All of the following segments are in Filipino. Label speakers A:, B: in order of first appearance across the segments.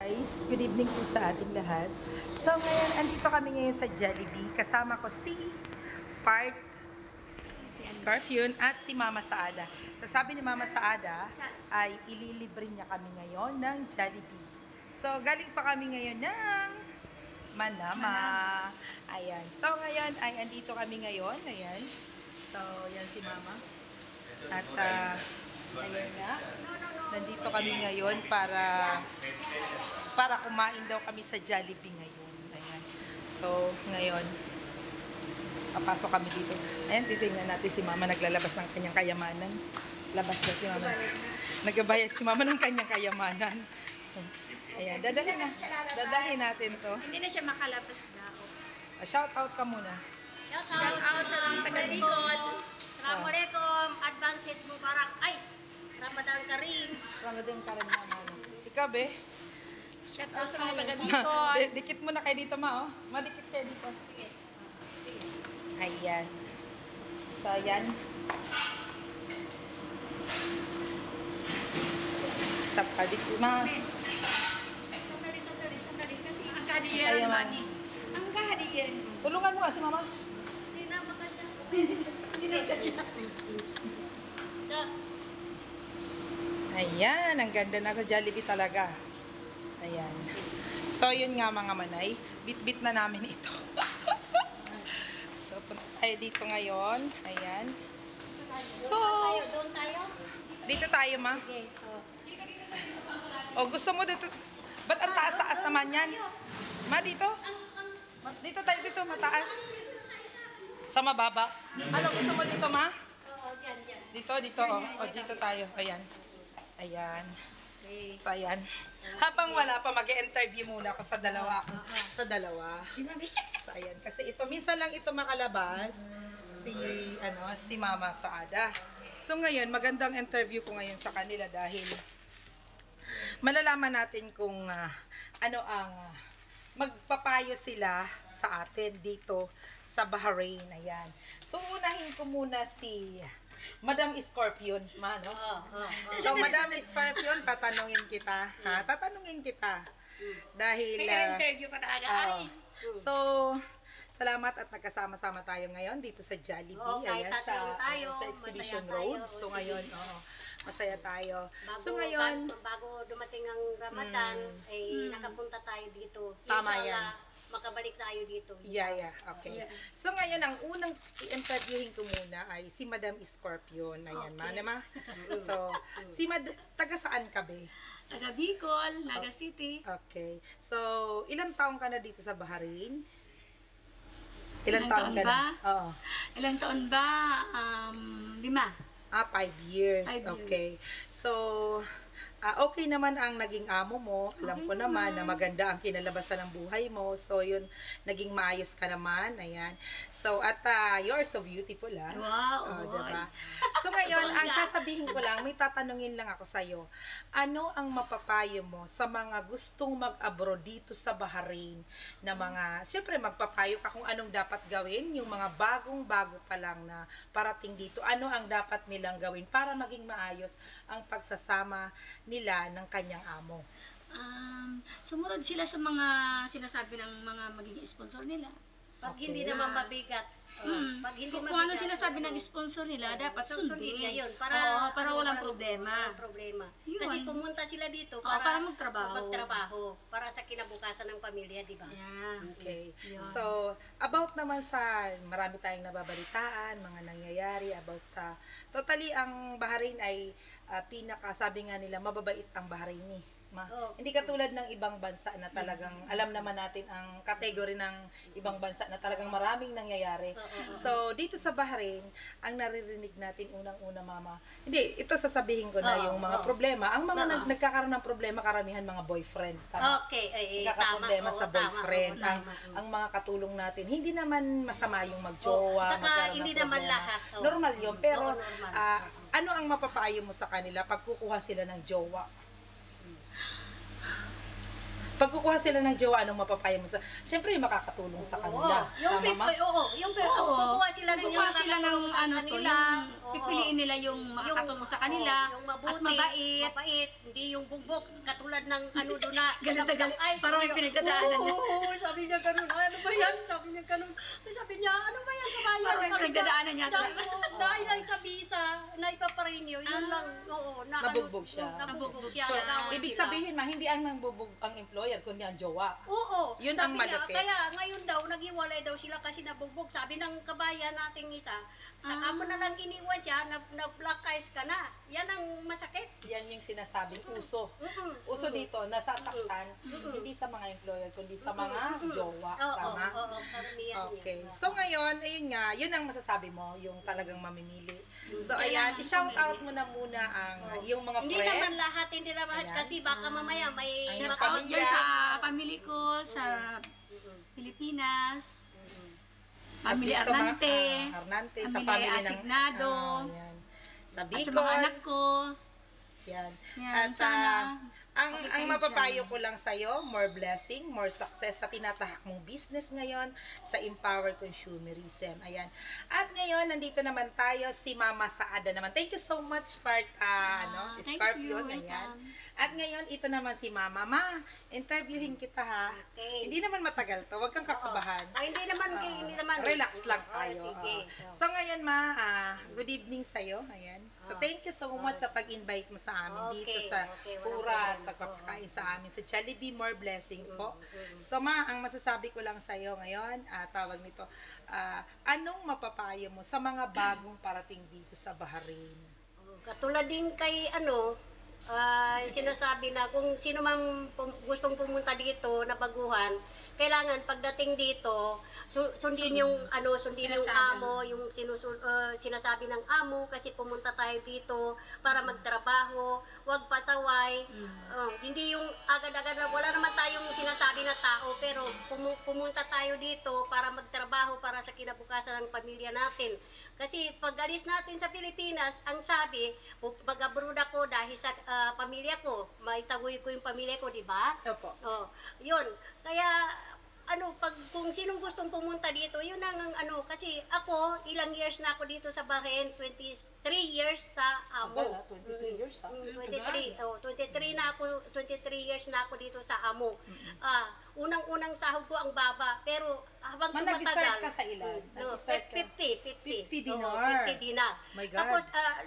A: Guys, good evening po sa ating lahat. So ngayon, andito kami ngayon sa Jollibee. Kasama ko si Part Scorpion at si Mama Saada. So sabi ni Mama Saada ay ililibre niya kami ngayon ng Jollibee. So galing pa kami ngayon ng Manama. Ayan. So ngayon ay andito kami ngayon. Ayan. So yan si Mama. At ayan nga. Nandito kami ngayon para kumain daw kami sa Jollibee ngayon. Ayan. So, ngayon, papasok kami dito. Ayan, titingnan natin si Mama naglalabas ng kanyang kayamanan. Labas na si Mama. Nagbabayad si Mama ng kanyang kayamanan. Ayan, dadahin natin to.
B: Hindi na siya makalabas daw.
A: Shout out ka muna.
B: Shout out sa mga taga-Bicol. Assalamualaikum. Advance Eid Mubarak. Ay, Ramadan Karim.
A: Ramadan ka rin, Mama. Ikaw, be?
B: Shout out sa mga taga-Bicol.
A: Dikit mo na kayo dito, Ma, oh. Madikit kayo dito.
B: Sige.
A: Ayan. So, ayan. Stop ka dito, Ma.
B: Sandali. Kasi ang kadiyan,
A: Ayan, Ma.
B: Mani. Ang kadiyan.
A: Tulungan mo nga si Mama.
B: Hindi na makasya. Hindi ka siya.
A: Ayan, ang ganda na sa Jollibee talaga. Ayan. So, yun nga mga manay. Bit-bit na namin ito. So, punta tayo dito ngayon. Ayan. So,
B: Doon tayo?
A: dito tayo, Ma.
B: Okay.
A: O, gusto mo dito? Ba't ang taas-taas naman yan? Ma, dito? Dito tayo, dito, mataas. Sa mababa. Ano gusto mo dito, Ma?
B: Oo, dyan.
A: Dito, o. O, dito tayo. Ayan. Ayan. So, ayan. Habang wala pa, mag-interview muna ako sa dalawa.
B: Sinabi.
A: So, ayan. Kasi ito, minsan lang ito makalabas. Si Mama Saada. So, ngayon, magandang interview ko ngayon sa kanila dahil malalaman natin kung ano ang magpapayo sila sa atin dito sa Bahrain. Ayan. So, unahin ko muna si Madam Scorpion, Ma, no? So, Madam Scorpion, tatanungin kita. Ha? Tatanungin kita. Dahil,
B: May interview pa talaga. Ay.
A: so, salamat at nagkasama-sama tayo ngayon dito sa Jollibee.
B: Oo, kahit
A: Ayan,
B: tatlong tayo,
A: sa Exhibition
B: masaya
A: Road.
B: tayo.
A: So,
B: Sige.
A: ngayon, masaya tayo. So, ngayon,
B: bago dumating ang Ramadan, ay nakapunta tayo dito.
A: Tama
B: Inshallah, makabalik tayo dito.
A: yeah, okay.
B: Yeah.
A: So, ngayon, ang unang i-interviewin ko muna ay si Madam Scorpion. Ayan,
B: Okay.
A: Ma. So, taga saan ka, be?
B: Taga Bicol, Naga City.
A: Okay. So, ilang taong ka na dito sa Bahrain?
B: Ilang taon
A: ka
B: ba?
A: na? Oo.
B: Ilang taon ba? 5.
A: 5 years.
B: 5
A: Okay.
B: years.
A: So, okay naman ang naging amo mo. Alam ko naman na maganda ang kinalabasan ng buhay mo. So, yun, naging maayos ka naman. Ayan. So, at you're so beautiful, ah.
B: Wow,
A: Diba? So, ngayon, ang sasabihin ko lang, may tatanungin lang ako sa'yo. Ano ang mapapayo mo sa mga gustong mag-abroad dito sa Bahrain na mga, siyempre, magpapayo ka kung anong dapat gawin, yung mga bagong-bago pa lang na parating dito, ano ang dapat nilang gawin para maging maayos ang pagsasama nila ng kanyang amo.
B: Sumunod sila sa mga sinasabi ng mga magiging sponsor nila.
C: Pag
A: Okay.
C: hindi naman mabigat. Pag hindi
B: Kung
C: mabigat.
B: ano sinasabi ng sponsor nila, dapat
C: sundin niya
B: sundin.
C: yun. Para,
B: Oo, para walang problema.
C: Walang problema.
B: Yun.
C: Kasi pumunta sila dito
B: para magtrabaho.
C: Para sa kinabukasan ng pamilya, di ba?
B: Yeah.
A: Okay.
B: Yun.
A: So, about naman sa marami tayong nababalitaan, mga nangyayari about sa totally ang Bahrain ay sabi nga nila mababait ang Bahraini.
C: Oo.
A: Hindi katulad ng ibang bansa na talagang alam naman natin ang category ng ibang bansa na talagang maraming nangyayari. So, dito sa Bahrain, ang naririnig natin unang-una, Mama. Hindi, ito sasabihin ko na yung mga problema. Ang mga nagkakaroon ng problema, karamihan mga boyfriend. Tama?
C: Okay,
A: Nagkakaproblema
C: tama.
A: sa
C: Oo,
A: boyfriend.
C: tama, oo, tama.
A: Ang mga katulong natin, hindi naman masama yung magjowa.
C: Saka
A: magkaroon ng
C: hindi naman
A: problema.
C: lahat. Oo.
A: Normal yun. Pero,
C: Oo, normal.
A: ano ang mapapayo mo sa kanila pag kukuha sila ng jowa? Pag kukuha sila ng jowa, anong mapapayo mo sa... Siyempre, makakatulong sa kanila.
C: Yung
A: Tama, ma?
C: yung kukuha sila ng
B: Kukuha sila ng
C: nakakatulong sa
B: ano to,
C: kanila.
B: yung pipiliin nila yung makakatulong sa kanila
C: Yung mabuti,
B: at mabait.
C: hindi yung bugbog, katulad ng ano doon na.
B: Galit na galit.
C: Ay,
B: Parang may
C: sabi niya,
B: pinagdadaanan niya.
C: Oo, sabi niya ganun. Ano ba yan? Sabi niya ganun. Sabi niya, ano ba yan, kabayan?
B: Parang may
C: Sabi niya,
B: pinagdadaanan niya.
C: Dahil lang sa visa, na ipaparinyo, yun lang. Oo, na,
A: Nabugbog siya.
C: Nabugbog siya.
A: So,
C: nagawa
A: ibig
C: sila.
A: sabihin, ma, hindi ang nangbubog ang employer, kundi ang jowa.
C: Oo.
A: Yun
C: sabi
A: ang malupit.
C: Niya, kaya ngayon daw, naghiwalay daw sila kasi nabugbog. Sabi ng kabayan nating isa, saka mo na lang iniwan siya, na-black eyes ka na. Yan ang masakit.
A: Yan yung sinasabing uso. Uso
C: Mm-mm.
A: dito, nasasaktan, hindi sa mga employer, kundi sa mga jowa.
C: Oo,
A: Tama?
C: oo, karamihan
A: Okay.
C: yan.
A: So ngayon, ayun nga, yun ang masasabi mo, yung talagang mamimili. So
B: Kailangan
A: ayan, i-shout out mo na muna ang yung mga
C: Hindi
A: friends.
C: naman lahat, hindi naman lahat.
A: Ayan.
C: Kasi baka mamaya may
A: Ang
B: Shout
A: mga
B: out
A: pamilya.
B: dyan sa family ko, sa Pilipinas, Family
A: Dito,
B: Arnante,
A: Arnante, sa
B: Family
A: family ng...
B: Asignado,
A: yan. Sa
B: at
A: Bicol.
B: sa mga anak ko.
A: Yan.
B: Yan,
A: At
B: sana
A: ang
B: okay
A: ang
B: kayo
A: mapapayo
B: dyan.
A: ko lang sa iyo, more blessing, more success sa tinatahak mong business ngayon sa Empower Consumerism. Ayan. At ngayon nandito naman tayo si Mama Saada naman. Thank you so much part
B: Thank
A: Scorpio
B: you,
A: ayan.
B: welcome.
A: At ngayon ito naman si Mama. Ma, interviewin kita ha.
C: Okay.
A: Hindi naman matagal to, wag kang kakabahan.
C: Ay, hindi naman.
A: Relax lang
C: Oh,
A: tayo.
C: sige.
A: So ngayon ma, good evening sa iyo. Ayan. So thank you so much sa pag-invite mo sa amin dito
C: Okay,
A: sa
C: okay, walang
A: Pura at
C: problema.
A: pagpapakain sa amin sa Jollibee. More blessing po. So ma, ang masasabi ko lang sa iyo ngayon, tawag nito, anong mapapayo mo sa mga bagong parating dito sa Bahrain?
C: Katulad din kay sinasabi na kung sino man gustong pumunta dito na baguhan, kailangan pagdating dito sundin yung sundin yung
B: Sinasabi.
C: amo, yung sinasabi ng amo kasi pumunta tayo dito para magtrabaho, wag pasaway. Hindi yung agad-agad na wala naman tayong sinasabi na tao pero pumunta tayo dito para magtrabaho para sa kinabukasan ng pamilya natin. Kasi pag alis natin sa Pilipinas, ang sabi, mag-abroad ako dahil sa pamilya ko, maitagoy ko yung pamilya ko, di ba?
A: Opo.
C: Oh, yun. Kaya kung sinong gustong pumunta dito, yun ang kasi ako, ilang years na ako dito sa Bahrain, 23 years sa amo.
A: 22 years ha?
C: 23 years na ako dito sa amo. Unang-unang sahod ko ang baba, pero habang
A: Nag-start
C: tumatagal,
A: ka sa ilan?
C: no,
A: Nag-start ka?
C: 50
A: dinar.
C: Oo, 50 dinar.
A: My God.
C: Tapos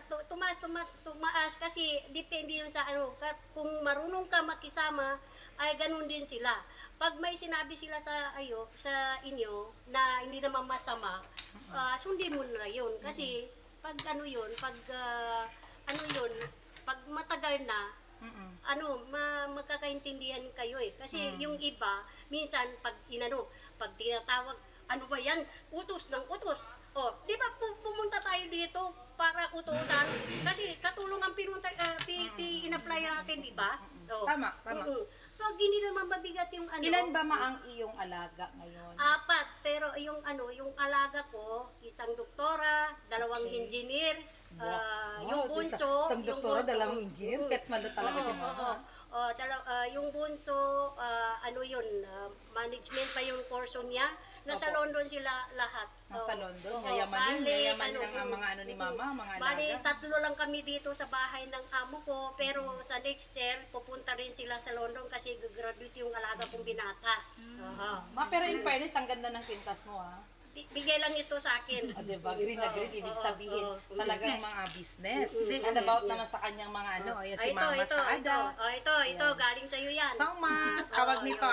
C: tumaas kasi depende yun sa kung marunong ka makisama, ay ganun din sila. Pag may sinabi sila sa inyo na hindi naman masama, sundin mo na yun. Kasi pag pag matagal na, magkakaintindihan kayo eh. Kasi yung iba, minsan pag tinatawag, ano ba yan? Utos ng utos. Oh, di ba pumunta tayo dito para utusan? Kasi katulong ang in-apply natin, di ba? Oh.
A: Tama.
C: Pag hindi naman mabigat yung
A: Ilan ba ma ang iyong alaga ngayon?
C: 4, pero yung alaga ko, isang doktora, 2
A: Okay.
C: engineer,
A: Wow,
C: yung bunso,
A: isang doktora, 2 engineer, pet malo talaga si Mama.
C: Yung bunso, management pa yung kurso niya. Nasa
A: Opo.
C: London sila lahat.
A: Nasa London,
C: Oo,
A: yayamanin
C: bali,
A: ng mga ni Mama, mga
C: Bali,
A: alaga.
C: 3 lang kami dito sa bahay ng amo ko, pero sa next year, pupunta rin sila sa London kasi graduate yung alaga kong binata.
A: Ma, pero in fairness, ang ganda ng kwintas mo ha.
C: Bigay lang ito sa akin.
A: Diba? Green na green, ibig sabihin. Talagang
B: Business.
A: mga business.
B: Business.
A: And about naman sa kanyang mga ayun, si Mama Saada.
C: Ito, galing sa'yo yan.
A: So, ma, tawag nito,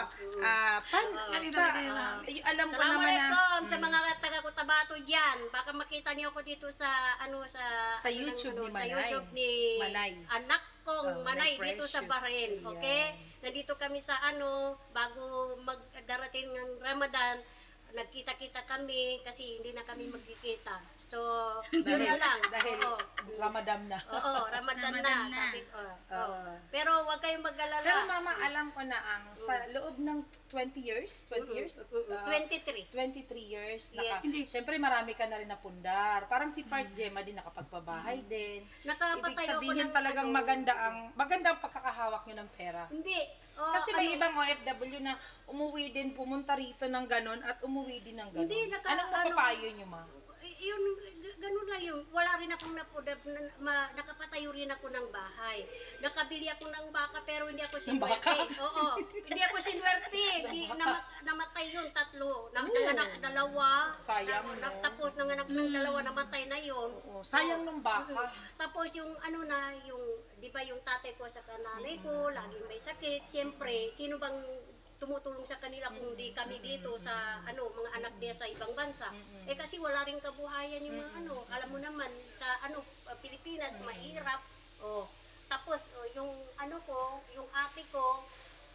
A: alam ko naman na,
C: Assalamualaikum sa mga taga-Cotabato dyan. Baka makita niyo ako dito sa
A: Sa YouTube ni Manay.
C: Sa YouTube ni
A: Manay.
C: anak kong Manay
A: Manay
C: dito sa
A: Precious.
C: Bahrain. Okay? Nandito kami sa bago magdarating ng Ramadan, nagkita-kita kami kasi hindi na kami magkikita. So, yun na lang.
A: Dahil
C: Oo.
A: Ramadan na.
C: Oo, Ramadan na. Sabi ko. Oo. Pero huwag kayong mag-alala.
A: Pero mama, alam ko na ang sa loob ng 20 years, 20 years,
C: 23.
A: 23 years,
C: Yes.
A: syempre marami ka na rin napundar. Parang si Part Gemma din nakapagpabahay din. Ibig
C: Nakapatayo ko
A: sabihin
C: ng
A: talagang maganda ang pagkakahawak nyo ng pera.
C: Hindi. Oh,
A: Kasi may ibang OFW na umuwi din, pumunta rito ng ganon at umuwi din ng ganon.
C: Hindi,
A: Anong mapapayo nyo, ma?
C: Yun, ganun lang yun. Wala rin akong nakapatayo rin ako ng bahay. Nakabili ako ng baka pero hindi ako
A: baka?
C: sinwerte. Oo. Hindi ako sinwerte. Namatay yun, 3. Nanganak 2.
A: Sayang, no?
C: Tapos nanganak ng 2, namatay na yun.
A: Oo, sayang ng baka.
C: Tapos yung di ba yung tatay ko sa nanay ko, laging may sakit. Siyempre, sino bang tumutulong sa kanila kung di kami dito sa mga anak niya sa ibang bansa. Kasi wala ring kabuhayan yung mga alam mo naman sa Pilipinas mahirap. Oh. Tapos yung yung ate ko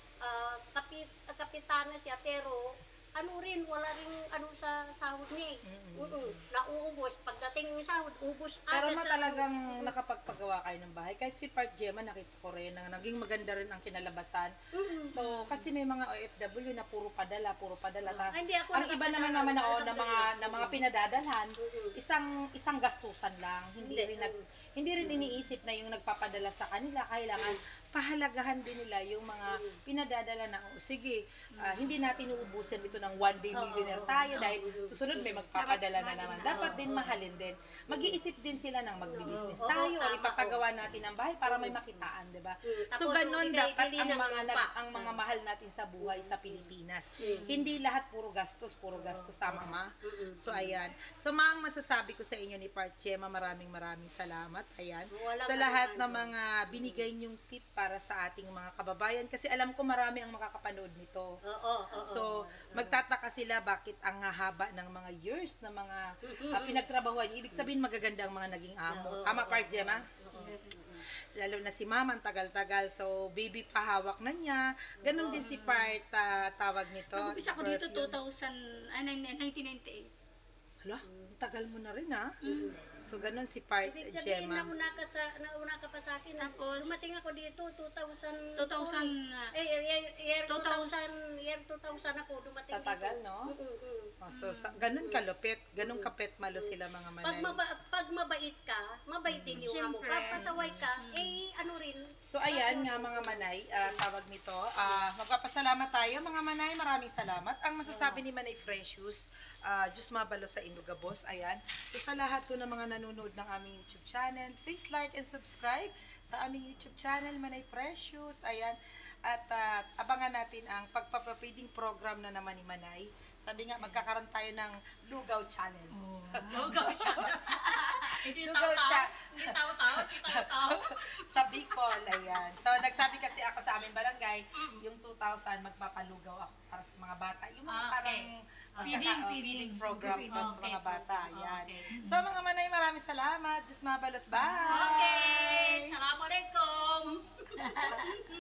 C: kapitana siya pero wala ring sa sahod niya. Nauubos. Pagdating ng sahod, ubos
A: Pero
C: agad
A: talagang nakapagpagawa kayo ng bahay. Kahit si Part Gemma, nakita ko rin na naging maganda rin ang kinalabasan. So, kasi may mga OFW na puro padala.
C: Hindi ako
A: Ang iba naman na mga pinadadalhan, isang gastusan lang. Hindi rin iniisip na yung nagpapadala sa kanila. Kailangan pahalagahan din nila yung mga pinadadala na, sige, hindi natin uubusin ito ng one day millionaire tayo dahil susunod may magpapadala na naman. Dapat din mahalin din. Mag-iisip din sila ng magbi-business tayo o ipapagawa natin ang bahay para may makitaan, di ba? So, ganun dapat ang mga mahal natin sa buhay sa Pilipinas. Hindi lahat puro gastos, tama ma? So, ayan. So, ang masasabi ko sa inyo ni Part Gemma, maraming salamat. Ayan. Sa lahat ng mga binigay niyong tip para sa ating mga kababayan kasi alam ko marami ang makakapanood nito. So, magtataka sila bakit ang haba ng mga years na mga pinagtrabahuan. Ibig sabihin magaganda ang mga naging amo. Tama, Part Gemma? Lalo na si Mama, ang tagal-tagal. So, baby pahawak na niya. Ganon din si Part, tawag nito.
B: Nag-umpisa ko dito 1998.
A: Hala, tagal mo na rin ha. So, ganon si Part
C: Ibig sabihin,
A: Gemma.
C: nauna ka pa sa akin.
B: Tapos,
C: dumating ako dito, 2000
B: 2000
C: year 2000 ako dumating
A: Tatagal,
C: dito.
A: no? So, ganon kalupit, ganon kapet malo sila mga manay.
C: Pag mabait ka, mabaitin yung amo.
B: Siyempre.
C: Pag pasaway ka, rin.
A: So, ayan nga mga manay, tawag nito. Magpapasalamat tayo mga manay, maraming salamat. Ang masasabi ni Manay Precious, Diyos mabalo sa Inugabos, ayan. So, sa lahat ko ng mga nanonood ng aming YouTube channel, please like and subscribe sa aming YouTube channel, Manay Precious, ayan. At abangan natin ang pagpapapiding program na naman ni Manay. Sabi nga, magkakaroon tayo ng Lugaw Channels.
C: Lugaw siya. Hindi
A: Lugaw Channel.
C: Hindi tao-tao, si tao-tao.
A: Sa Bicol, ayan. So, nagsabi kasi ako sa aming barangay, yung 2,000, magpapalugaw ako para sa mga bata. Yung mga parang feeding program para sa mga bata. Ayan. So, mga manay, maraming salamat. Diyos mabalos. Bye!
C: Okay, Assalamualaikum.